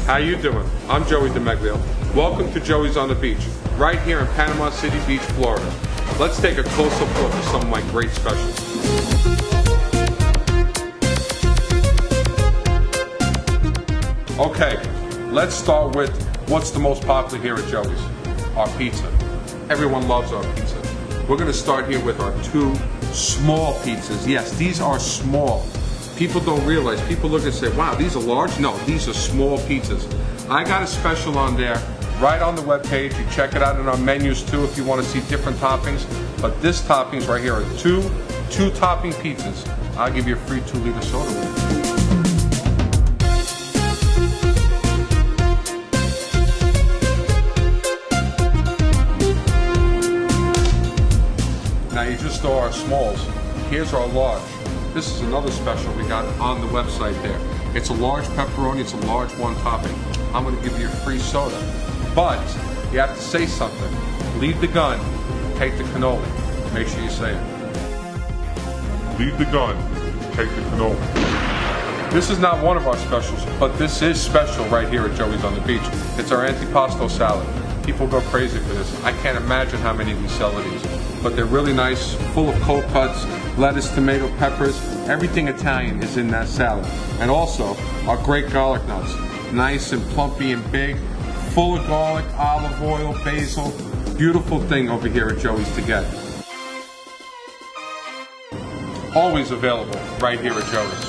How you doing? I'm Joey DeMeglio. Welcome to Joey's on the Beach, right here in Panama City Beach, Florida. Let's take a close-up look at some of my great specials. Okay, let's start with what's the most popular here at Joey's, our pizza. Everyone loves our pizza. We're gonna start here with our two small pizzas. Yes, these are small. People don't realize, people look and say, wow, these are large? No, these are small pizzas. I got a special on there, right on the webpage. You check it out in our menus too if you want to see different toppings. But this toppings right here are two topping pizzas. I'll give you a free 2-liter soda with it. Now you just saw our smalls. Here's our large. This is another special we got on the website there. It's a large pepperoni, it's a large one topping. I'm gonna give you a free soda. But you have to say something. Leave the gun, take the cannoli. Make sure you say it. Leave the gun, take the cannoli. This is not one of our specials, but this is special right here at Joey's on the Beach. It's our antipasto salad. People go crazy for this. I can't imagine how many we sell of these. But they're really nice, full of cold cuts, lettuce, tomato, peppers, everything Italian is in that salad. And also, our great garlic nuts. Nice and plumpy and big, full of garlic, olive oil, basil. Beautiful thing over here at Joey's to get. Always available right here at Joey's.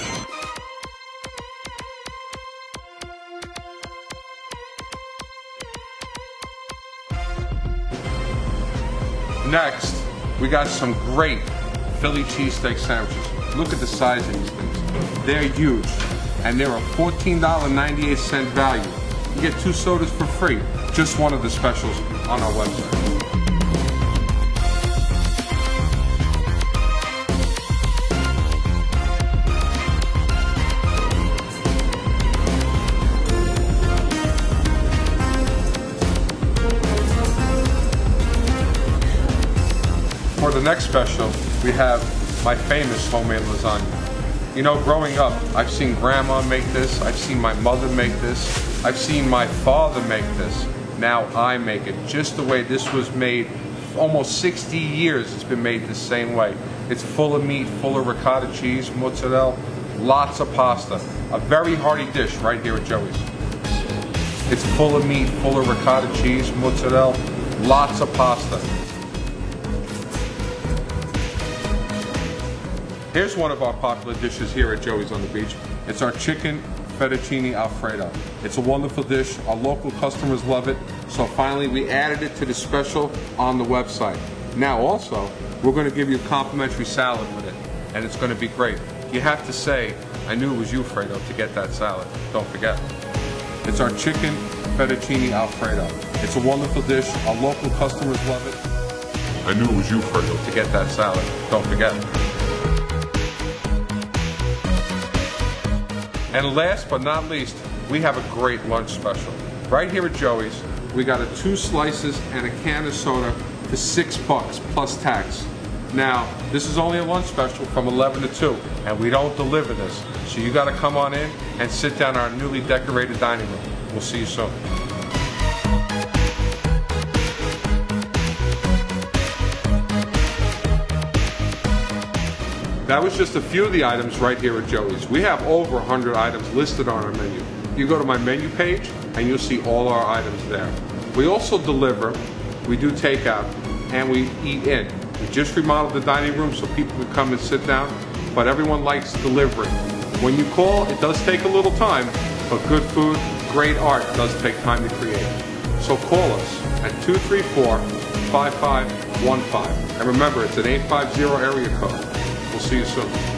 Next, we got some great Philly cheesesteak sandwiches. Look at the size of these things. They're huge, and they're a $14.98 value. You get 2 sodas for free. Just one of the specials on our website. For the next special, we have my famous homemade lasagna. You know, growing up, I've seen Grandma make this, I've seen my mother make this, I've seen my father make this. Now I make it just the way this was made. Almost 60 years it's been made the same way. It's full of meat, full of ricotta cheese, mozzarella, lots of pasta. A very hearty dish right here at Joey's. It's full of meat, full of ricotta cheese, mozzarella, lots of pasta. Here's one of our popular dishes here at Joey's on the Beach. It's our chicken fettuccine alfredo. It's a wonderful dish. Our local customers love it. So finally we added it to the special on the website. Now also, we're going to give you a complimentary salad with it. And it's going to be great. You have to say, I knew it was you, Fredo, to get that salad. Don't forget. It's our chicken fettuccine alfredo. It's a wonderful dish. Our local customers love it. I knew it was you, Fredo, to get that salad. Don't forget. And last but not least, we have a great lunch special. Right here at Joey's, we got 2 slices and a can of soda for $6 plus tax. Now, this is only a lunch special from 11 to 2, and we don't deliver this. So you gotta come on in and sit down in our newly decorated dining room. We'll see you soon. That was just a few of the items right here at Joey's. We have over 100 items listed on our menu. You go to my menu page and you'll see all our items there. We also deliver, we do takeout, and we eat in. We just remodeled the dining room so people can come and sit down, but everyone likes delivery. When you call, it does take a little time, but good food, great art does take time to create. So call us at 234-5515. And remember, it's an 850 area code. We'll see you soon.